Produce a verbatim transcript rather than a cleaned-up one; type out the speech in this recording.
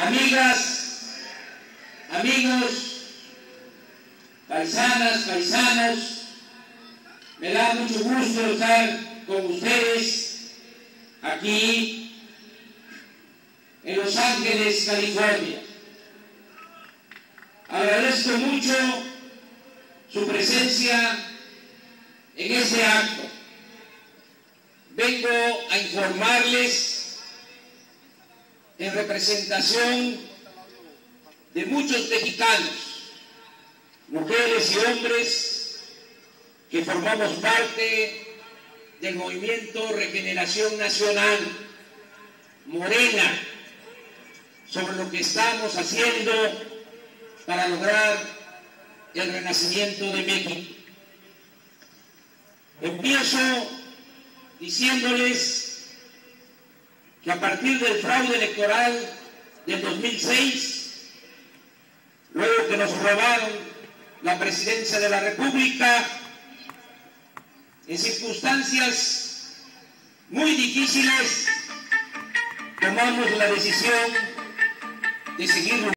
amigas, amigos, paisanas, paisanos, me da mucho gusto estar con ustedes aquí en Los Ángeles, California. Agradezco mucho su presencia en este acto. Vengo a informarles en representación de muchos mexicanos, mujeres y hombres que formamos parte del movimiento Regeneración Nacional, Morena, sobre lo que estamos haciendo para lograr el renacimiento de México. Empiezo diciéndoles que a partir del fraude electoral del dos mil seis, luego que nos robaron la presidencia de la República, en circunstancias muy difíciles, tomamos la decisión de seguir